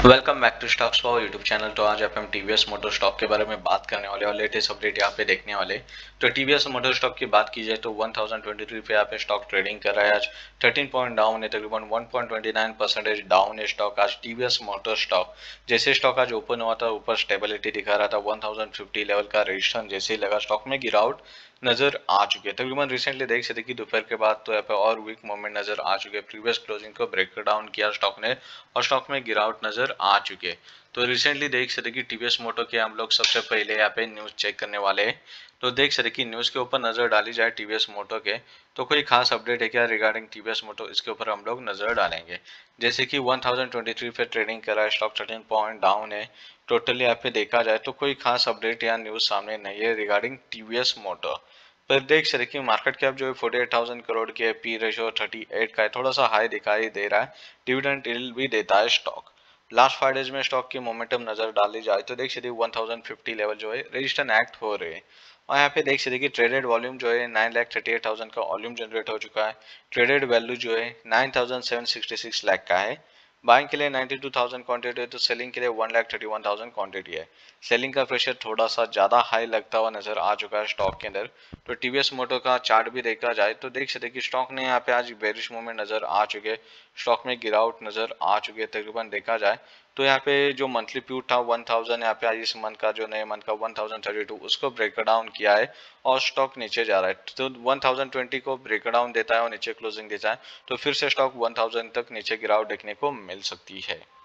Welcome back to stocks power YouTube channel. तो आज हम टीवीएस मोटर स्टॉक के बारे में बात करने वाले और लेटेस्ट अपडेट यहाँ पे देखने वाले। तो टीवीएस मोटर स्टॉक की बात की जाए तो 1023 पे यहाँ पे स्टॉक ट्रेडिंग कर रहा है। आज 13 पॉइंट डाउन है, तकरीबन 1.29% डाउन है स्टॉक आज टीवीएस मोटर स्टॉक। जैसे स्टॉक आज ओपन हुआ था ऊपर स्टेबिलिटी दिखा रहा था, 1050 लेवल का रेजिस्टेंस जैसे ही लगा स्टॉक में गिरावट नजर आ चुकी है। तकरीबन रिसेंटली देख सकते कि दोपहर के बाद तो यहाँ पे और वीक मूवमेंट नजर आ चुके हैं। प्रीवियस क्लोजिंग को ब्रेक डाउन किया स्टॉक ने और स्टॉक में गिरावट नजर आ चुके हैं। तो रिसेंटली देख सकते कि टीवीएस मोटर के हम लोग सबसे पहले यहाँ पे न्यूज चेक करने वाले हैं। तो देख सकते कि न्यूज के ऊपर नजर डाली जाए टीवीएस मोटर के, तो कोई खास अपडेट है क्या रिगार्डिंग टीवीएस मोटर, इसके ऊपर हम लोग नजर डालेंगे। जैसे कि 1023 पे ट्रेडिंग कर रहा है स्टॉक, 13 पॉइंट डाउन है टोटली। यहाँ पे देखा जाए तो कोई खास अपडेट या न्यूज सामने नहीं है रिगार्डिंग टीवीएस मोटर। पर देख सकते कि मार्केट कैप जो है 48,000 करोड़ की है, पी रेशो 38 का है, थोड़ा सा हाई दिखाई दे रहा है। डिविडेंड यील्ड भी देता है स्टॉक। लास्ट 5 डेज में स्टॉक की मोमेंटम नजर डाली जाए तो देख सकते 1050 लेवल जो है रजिस्टर एक्ट हो रहे हैं। और यहाँ पे देख सकते कि ट्रेडेड वॉल्यूम जो है 9,38,000 का वॉल्यूम जनरेट हो चुका है। ट्रेडेड वैल्यू जो है 9,766 लाख का है। बाइंग के लिए 92,000 क्वांटिटी है तो सेलिंग के लिए 1,31,000 क्वांटिटी है। सेलिंग का प्रेशर थोड़ा सा ज़्यादा हाई लगता हुआ नजर आ चुका है स्टॉक के अंदर। तो टीवीएस मोटर का चार्ट भी देखा जाए तो देख सकते कि स्टॉक ने यहाँ पे आज बेरिश मूवमेंट नजर आ चुके, स्टॉक में गिरावट नजर आ चुकी है। तकरीबन देखा जाए तो यहाँ पे जो मंथली प्यूट था 1000, यहाँ पे आज इस मंथ का जो नए मंथ का 1032 उसको ब्रेक डाउन किया है और स्टॉक नीचे जा रहा है। तो 1020 को ब्रेक डाउन देता है और नीचे क्लोजिंग देता है तो फिर से स्टॉक 1000 तक नीचे गिरावट देखने को मिल सकती है।